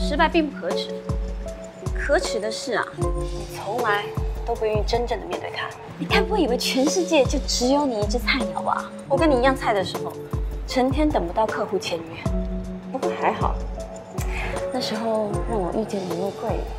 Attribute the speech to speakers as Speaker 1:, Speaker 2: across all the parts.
Speaker 1: 失败并不可耻，可耻的是啊，你从来都不愿意真正的面对它。你该不会以为全世界就只有你一只菜鸟吧？我跟你一样菜的时候，成天等不到客户签约。不过还好，那时候让我遇见了一位贵人。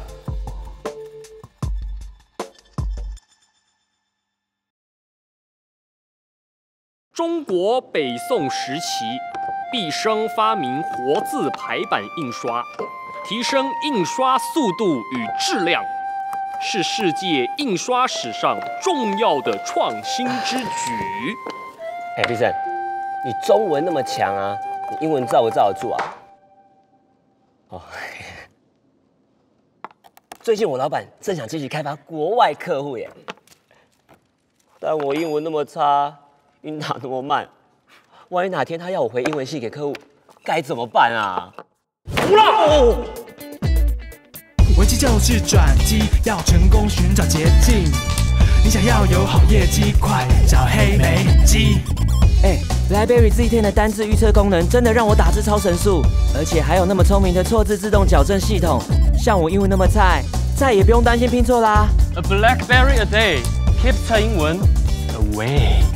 Speaker 2: 中国北宋时期，毕升发明活字排版印刷，提升印刷速度与质量，是世界印刷史上重要的创新之举。
Speaker 3: 哎，毕生，你中文那么强啊，你英文罩不罩得住啊？哦，最近我老板正想积极开发国外客户耶，但我英文那么差。 英打那么慢，万一哪天他要我回英文系给客户，该怎么办啊？服了！
Speaker 4: 危机就是转机，要成功寻找捷径。你想要有好业绩，快找黑莓机。
Speaker 3: Library Z10 的单字预测功能真的让我打字超神速，而且还有那么聪明的错字自动矫正系统。像我英文那么菜，再也不用担心拼错啦。
Speaker 2: A BlackBerry a day keeps 蔡英文 away。